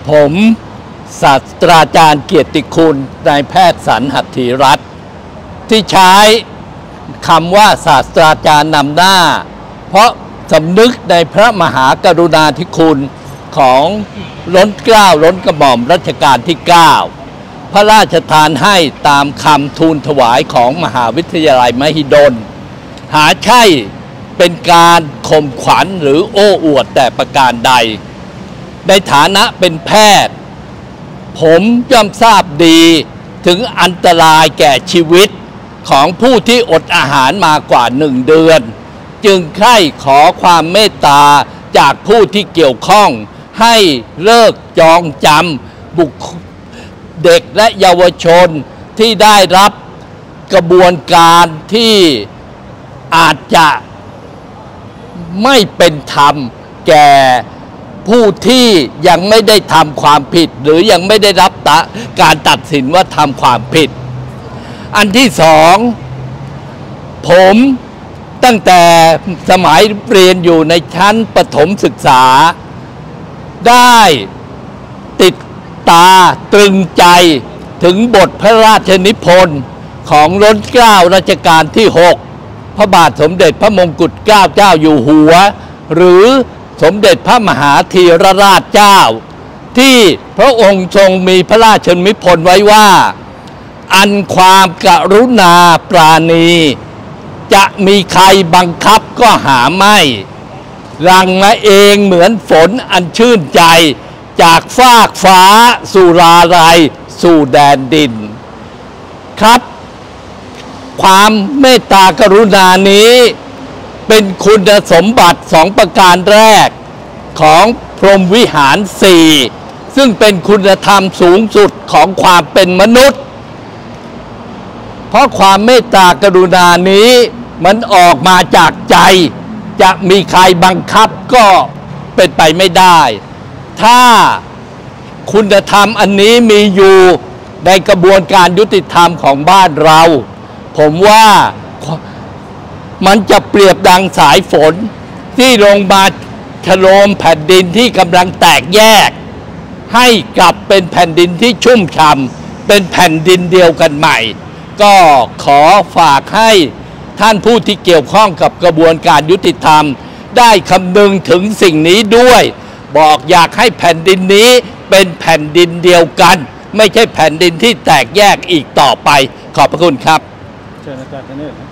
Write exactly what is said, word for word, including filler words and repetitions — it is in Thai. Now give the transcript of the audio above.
ผมศาสตราจารย์เกียรติคุณนายแพทย์สรรหัตถีรัตน์ที่ใช้คำว่าศาสตราจารย์นำหน้าเพราะสำนึกในพระมหากรุณาธิคุณของล้นเกล้าล้นกระหม่อมรัชกาลที่เก้าพระราชทานให้ตามคำทูลถวายของมหาวิทยาลัยมหิดลหาใช่เป็นการข่มขวัญหรือโอ้อวดแต่ประการใดในฐานะเป็นแพทย์ผมย่อมทราบดีถึงอันตรายแก่ชีวิตของผู้ที่อดอาหารมากว่าหนึ่งเดือนจึงใคร่ขอความเมตตาจากผู้ที่เกี่ยวข้องให้เลิกจองจำบุคเด็กและเยาวชนที่ได้รับกระบวนการที่อาจจะไม่เป็นธรรมแก่ผู้ที่ยังไม่ได้ทำความผิดหรือยังไม่ได้รับการตัดสินว่าทำความผิดอันที่สองผมตั้งแต่สมัยเรียนอยู่ในชั้นประถมศึกษาได้ติดตาตรึงใจถึงบทพระราชนิพนธ์ของล้นเกล้ารัชกาลที่หกพระบาทสมเด็จพระมงกุฎเกล้าเจ้าอยู่หัวหรือสมเด็จพระมหาธีรราชเจ้าที่พระองค์ทรงมีพระราชนิพนธ์ไว้ว่าอันความกรุณาปราณีจะมีใครบังคับก็หาไม่รังมาเองเหมือนฝนอันชื่นใจจากฟากฟ้าสู่ราลัยสู่แดนดินครับความเมตตากรุณานี้เป็นคุณสมบัติสองประการแรกของพรหมวิหารสี่ซึ่งเป็นคุณธรรมสูงสุดของความเป็นมนุษย์เพราะความเมตตากรุณานี้มันออกมาจากใจจะมีใครบังคับก็เป็นไปไม่ได้ถ้าคุณธรรมอันนี้มีอยู่ในกระบวนการยุติธรรมของบ้านเราผมว่ามันจะเปรียบดังสายฝนที่ลงมาถล่มแผ่นดินที่กำลังแตกแยกให้กลับเป็นแผ่นดินที่ชุ่มฉ่ำเป็นแผ่นดินเดียวกันใหม่ก็ขอฝากให้ท่านผู้ที่เกี่ยวข้องกับกระบวนการยุติธรรมได้คำนึงถึงสิ่งนี้ด้วยบอกอยากให้แผ่นดินนี้เป็นแผ่นดินเดียวกันไม่ใช่แผ่นดินที่แตกแยกอีกต่อไปขอบพระคุณครับเชิญอาจารย์ธเนศ